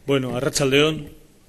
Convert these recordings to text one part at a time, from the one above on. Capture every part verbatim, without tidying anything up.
Bueno, arratsaldeon.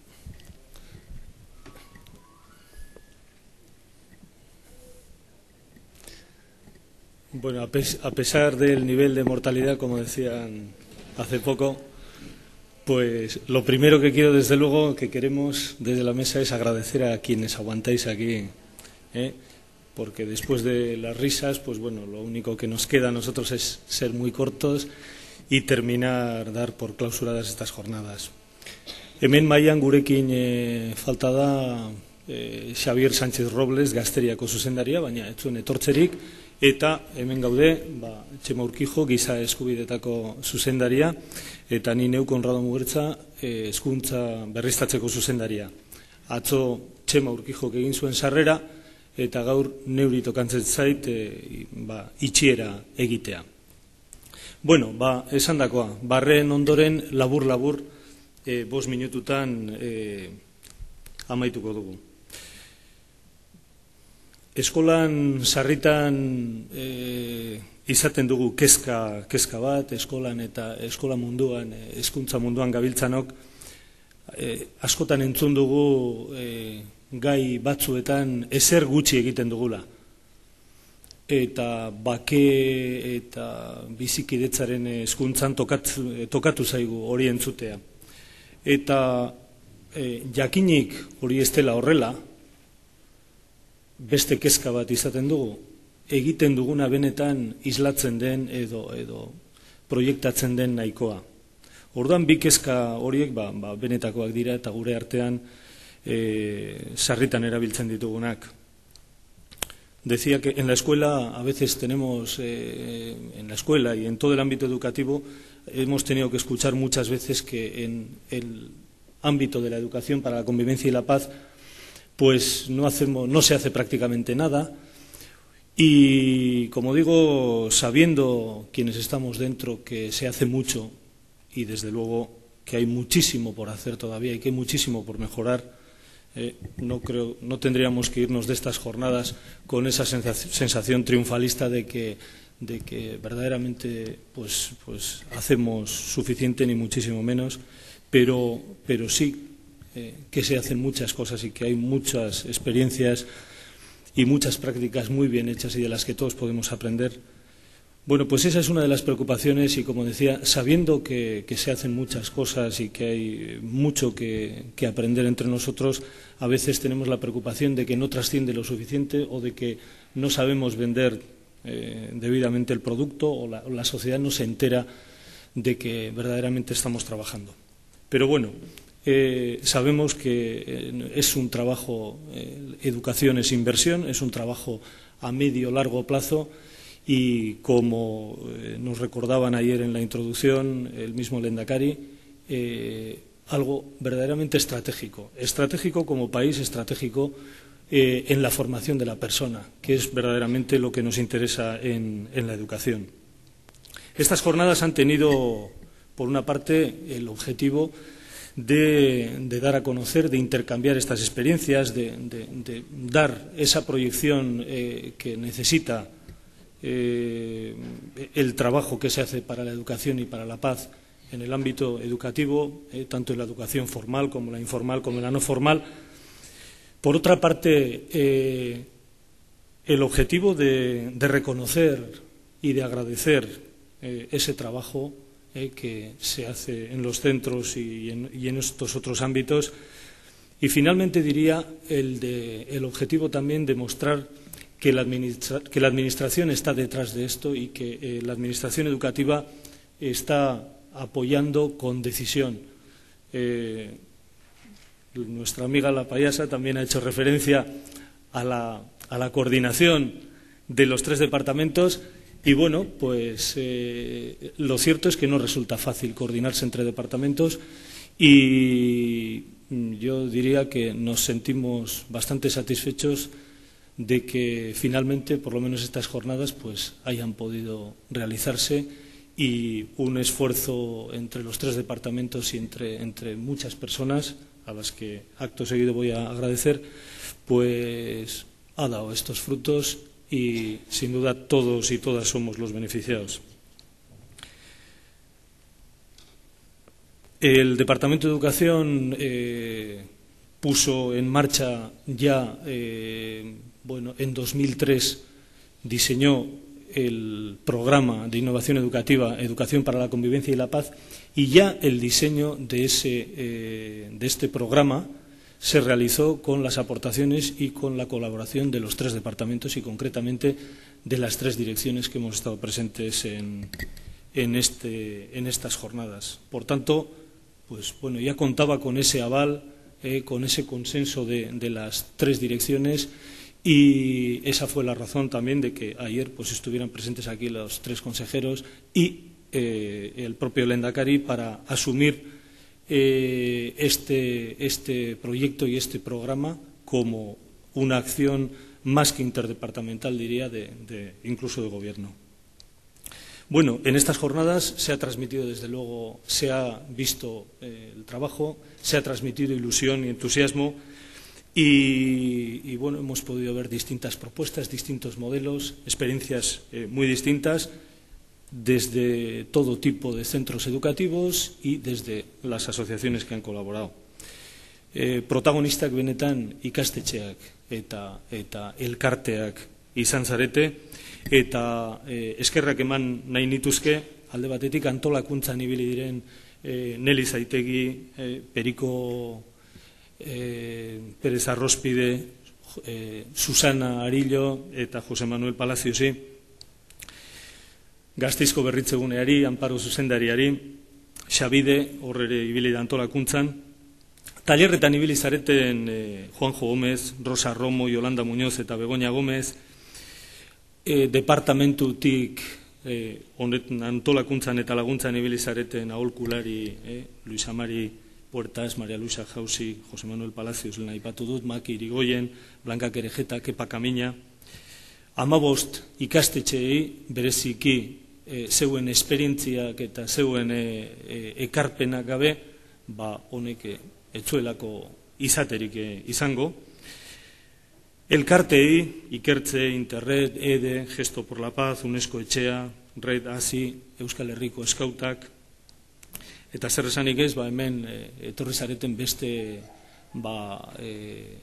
Bueno, a, pes a pesar del nivel de mortalidad, como decían hace poco, pues lo primero que quiero, desde luego, que queremos desde la mesa es agradecer a quienes aguantáis aquí, ¿eh? Porque después de las risas, pues bueno, lo único que nos queda a nosotros es ser muy cortos y terminar, dar por clausuradas estas jornadas. Hemen mailan gurekin e, falta da e, Xavier Sánchez Robles, Gazteriako zuzendaria, baina ez zuen etortzerik, eta hemen gaude, ba, Txema Urkijo, giza eskubidetako zuzendaria, eta ni neu Konrado Mugertza, e, hezkuntza berriztatzeko zuzendaria. Atzo Txema Urkijok egin zuen sarrera, eta gaur neuri tokantzen zait e, ba, itxiera egitea. Bueno, ba, esan dakoa, barren ondoren labur-labur e, bost minututan e, amaituko dugu. Eskolan sarritan e, izaten dugu kezka, kezka bat, eskolan eta eskola munduan, e, hezkuntza munduan gabiltzanok, e, askotan entzun dugu e, gai batzuetan ezer gutxi egiten dugula. Eta bake eta bizikidetzaren hezkuntzan tokatu, tokatu zaigu hori entzutea. Eta e, jakinik hori ez dela horrela, beste kezka bat izaten dugu, egiten duguna benetan islatzen den edo, edo proiektatzen den nahikoa. Orduan bi kezka horiek ba, ba, benetakoak dira eta gure artean e, sarritan erabiltzen ditugunak. Decía que en la escuela a veces tenemos, eh, en la escuela y en todo el ámbito educativo, hemos tenido que escuchar muchas veces que en el ámbito de la educación para la convivencia y la paz, pues no, hacemos, no se hace prácticamente nada. Y, como digo, sabiendo quienes estamos dentro que se hace mucho y, desde luego, que hay muchísimo por hacer todavía y que hay muchísimo por mejorar, Eh, no, creo, no tendríamos que irnos de estas jornadas con esa sensación triunfalista de que, de que verdaderamente pues, pues hacemos suficiente ni muchísimo menos, pero, pero sí eh, que se hacen muchas cosas y que hay muchas experiencias y muchas prácticas muy bien hechas y de las que todos podemos aprender. Bueno, pues esa es una de las preocupaciones y, como decía, sabiendo que, que se hacen muchas cosas y que hay mucho que, que aprender entre nosotros, a veces tenemos la preocupación de que no trasciende lo suficiente o de que no sabemos vender eh, debidamente el producto o la, o la sociedad no se entera de que verdaderamente estamos trabajando. Pero bueno, eh, sabemos que eh, es un trabajo, eh, educación es inversión, es un trabajo a medio largo plazo. Y como eh, nos recordaban ayer en la introducción el mismo Lehendakari, eh, algo verdaderamente estratégico, estratégico como país, estratégico eh, en la formación de la persona, que es verdaderamente lo que nos interesa en, en la educación. Estas jornadas han tenido, por una parte, el objetivo de, de dar a conocer, de intercambiar estas experiencias, de, de, de dar esa proyección eh, que necesita Eh, el trabajo que se hace para la educación y para la paz en el ámbito educativo, eh, tanto en la educación formal como la informal como en la no formal. Por otra parte, eh, el objetivo de, de reconocer y de agradecer eh, ese trabajo eh, que se hace en los centros y en, y en estos otros ámbitos. Y finalmente diría el, de, el objetivo también de mostrar Que la, que la Administración está detrás de esto y que eh, la Administración educativa está apoyando con decisión. Eh, nuestra amiga la payasa también ha hecho referencia a la, a la coordinación de los tres departamentos y, bueno, pues eh, lo cierto es que no resulta fácil coordinarse entre departamentos y yo diría que nos sentimos bastante satisfechos de que finalmente, por lo menos estas jornadas, pues hayan podido realizarse y un esfuerzo entre los tres departamentos y entre, entre muchas personas, a las que acto seguido voy a agradecer, pues ha dado estos frutos y sin duda todos y todas somos los beneficiados. El Departamento de Educación eh, puso en marcha ya, eh, bueno, en dos mil tres diseñó el programa de innovación educativa, Educación para la Convivencia y la Paz, y ya el diseño de, ese, eh, de este programa se realizó con las aportaciones y con la colaboración de los tres departamentos y concretamente de las tres direcciones que hemos estado presentes en, en, este, en estas jornadas. Por tanto, pues bueno, ya contaba con ese aval, eh, con ese consenso de, de las tres direcciones, y esa fue la razón también de que ayer pues estuvieran presentes aquí los tres consejeros y eh, el propio Lehendakari para asumir eh, este, este proyecto y este programa como una acción más que interdepartamental, diría, de, de, incluso de gobierno. Bueno, en estas jornadas se ha transmitido, desde luego, se ha visto eh, el trabajo, se ha transmitido ilusión y entusiasmo y, y bueno, hemos podido ver distintas propuestas, distintos modelos, experiencias eh, muy distintas desde todo tipo de centros educativos y desde las asociaciones que han colaborado. Eh, protagonistak benetan ikastetxeak eta, eta elkarteak izan zarete, eta eh, eskerrak eman nahi nituzke, alde batetik antolakuntzan ibili diren eh, Neli Zaitegi, eh, Periko eh, Perez Arrospide, eh, Susana Arillo eta Jose Manuel Palaziosi, Gasteizko Berritzeguneari, Amparo Zuzendariari, Xabide, horre ibili da antolakuntzan, talerretan ibili zareten eh, Juanjo Gómez, Rosa Romo, Yolanda Muñoz eta Begoña Gómez, E, departamentutik e, honetan antolakuntzan eta laguntzan ibili zareten aholkulari, e, Luis Amari Puertas, Maria Luisa Jauzi, Jose Manuel Palacios, lehen aipatu dut, Maki Irigoyen, Blanca Kerejeta, Kepa Kamina, hamabost ikastetxeei bereziki e, zeuen esperientziak eta zeuen e, e, ekarpenak gabe, ba honek etzuelako izaterik e, izango. Elkartei, Ikertze, Interred, EDE, Gesto por la Paz, UNESCO Etxea, Red Asi, Euskal Herriko Eskautak, eta zer esanik ez, ba, hemen e, etorri zareten beste ba, e,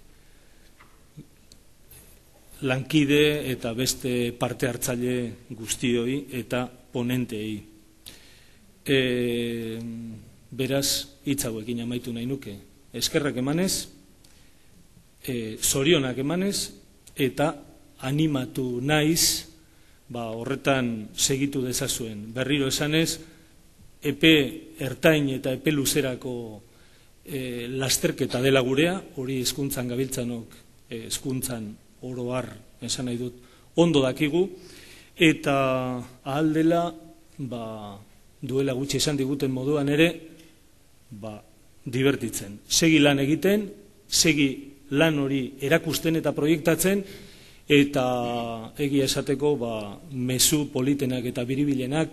lankide eta beste parte hartzaile guztioi eta ponentei. E, beraz, hitz hauekin amaitu nahi nuke. Eskerrak emanez, E, zorionak emanez eta animatu naiz ba, horretan segitu dezazuen. Berriro esanez, epe ertain eta epe luzerako e, lasterketa dela gurea, hori hezkuntzan gabiltzanok, e, hezkuntzan oro har esan nahi dut, ondo dakigu, eta ahal dela ba, duela gutxi esan diguten moduan ere ba, divertitzen. Segi lan egiten, segi lan hori erakusten eta proiektatzen, eta egia esateko ba, mezu politenak eta biribilenak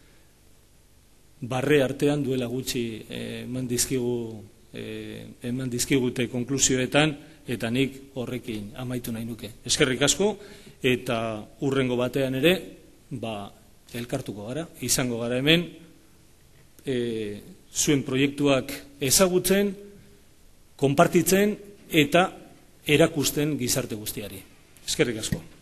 barre artean duela gutxi eman dizkigu, eman dizkigute konklusioetan, eta nik horrekin amaitu nahi nuke. Eskerrik asko, eta hurrengo batean ere ba, elkartuko gara, izango gara hemen, e, zuen proiektuak ezagutzen, konpartitzen, eta erakusten gizarte guztiari. Eskerrik asko.